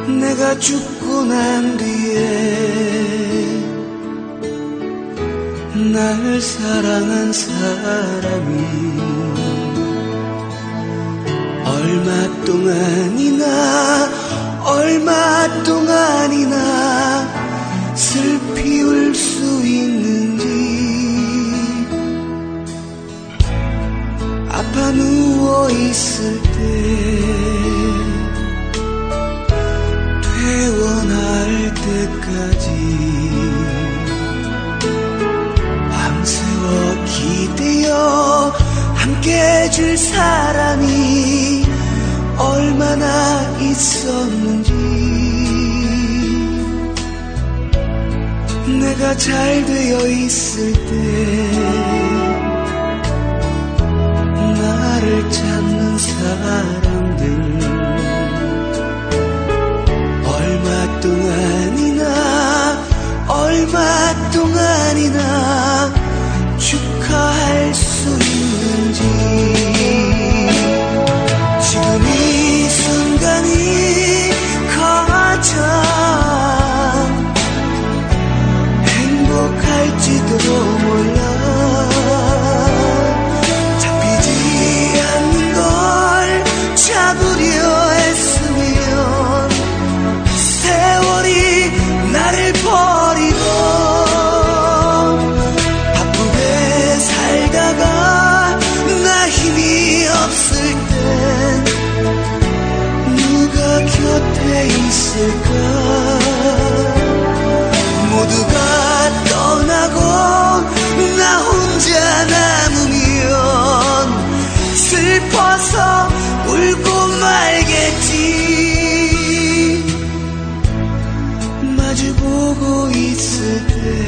내가 죽고 난 뒤에 날 사랑한 사람이 얼마 동안이나 슬피 울 수 있는지 아파 누워 있을 때 퇴원할 때까지 밤새워 기대어 함께 해줄 사람이 얼마나 있었는지 내가 잘 되어 있을 때 나를 찾는 사람들 얼마 동안이나 축하할 수 있는지 지금 이 순간이 가장 행복할지도 몰라 잡히지 않는 걸 잡으려 했으면 세월이 나를 버리고 바쁘게 살다가 나 힘이 없을 땐 누가 곁에 있을까 모두가 떠나고 나 혼자 남으면 슬퍼서 울고 말겠지 마주보고 있을 때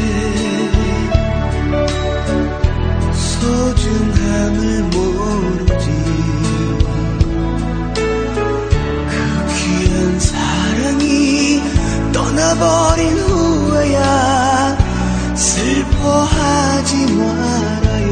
소중함을 모르지 그 귀한 사랑이 떠나버린 후에야 슬퍼하지 말아요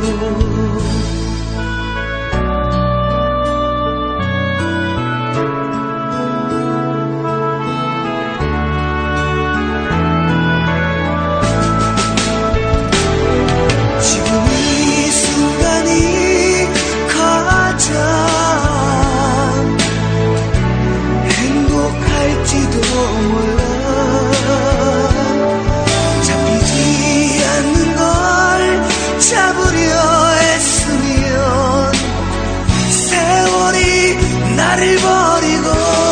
행복할지도 몰라 잡히지 않는 걸 잡으려 했으면 세월이 나를 버리고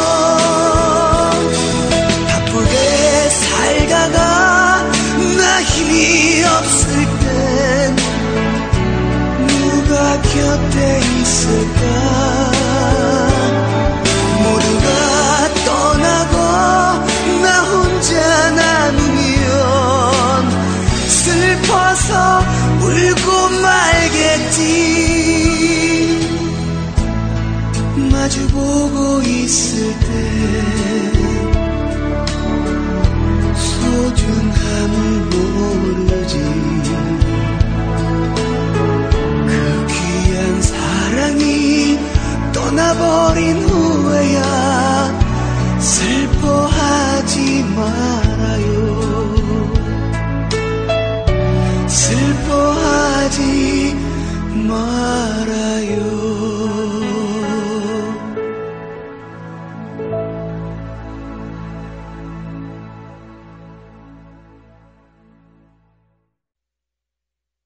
바쁘게 살다가 나 힘이 없을 땐 누가 곁에 있을까 모두가 떠나고 나 혼자 남으면 슬퍼서 울고 말겠지 마주보고 있을 때 소중함을 모르지 그 귀한 사랑이 떠나버린 후에야 슬퍼하지 말아요 슬퍼하지 말아요